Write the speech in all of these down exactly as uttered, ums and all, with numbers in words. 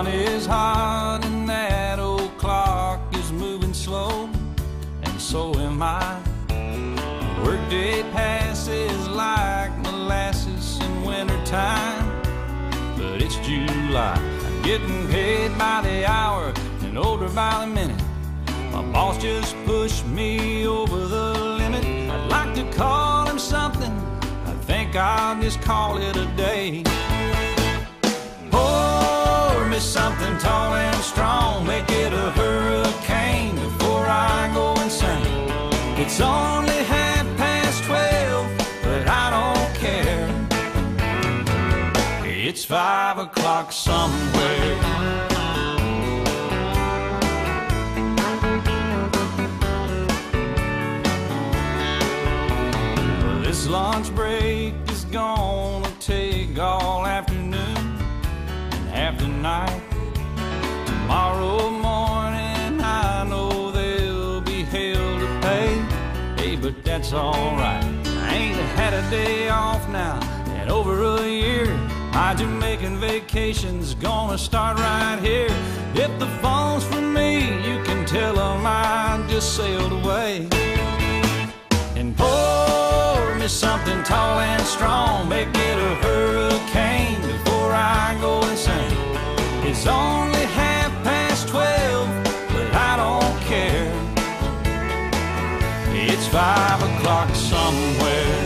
sun is hot and that old clock is moving slow, and so am I. The workday passes like molasses in wintertime, but it's July. I'm getting paid by the hour and older by the minute. My boss just pushed me over the limit. I'd like to call him something, I think I'll just call it a day. Pour me something tall and strong, make it a hurricane before I go insane. It's only half past twelve, but I don't care. It's five o'clock somewhere. This lunch break is gonna take all afternoon and half the night. Tomorrow morning I know there'll be hell to pay. Hey, but that's alright. I ain't had a day off now in over a year. My Jamaican vacation's gonna start right here. If the phone's for me, you can tell them I just sailed away. And pour me something tall and strong, make it a hurricane before I go insane. It's only half past twelve, but I don't care. It's five o'clock somewhere.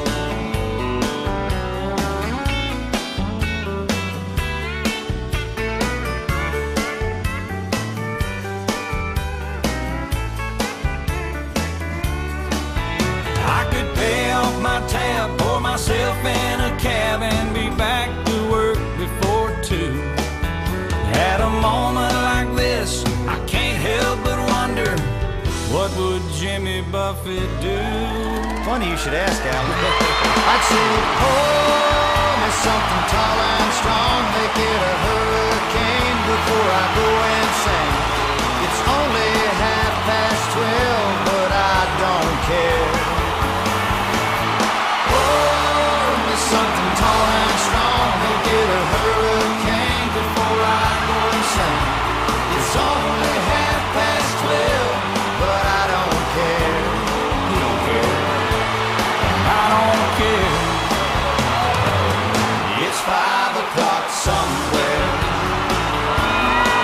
My tab, pour myself in a cab and be back to work before two. At a moment like this, I can't help but wonder, what would Jimmy Buffett do? Funny you should ask, Alan. I'd say, pour me something tall and strong, make it a hurricane before I go insane. It's only half past twelve, but I don't care. Something tall and strong, make it a hurricane before I go insane. It's only half past twelve, but I don't care. You don't care, and I don't care. It's five o'clock somewhere.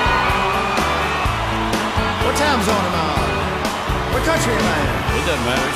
What time zone am I on? What country am I in? It doesn't matter.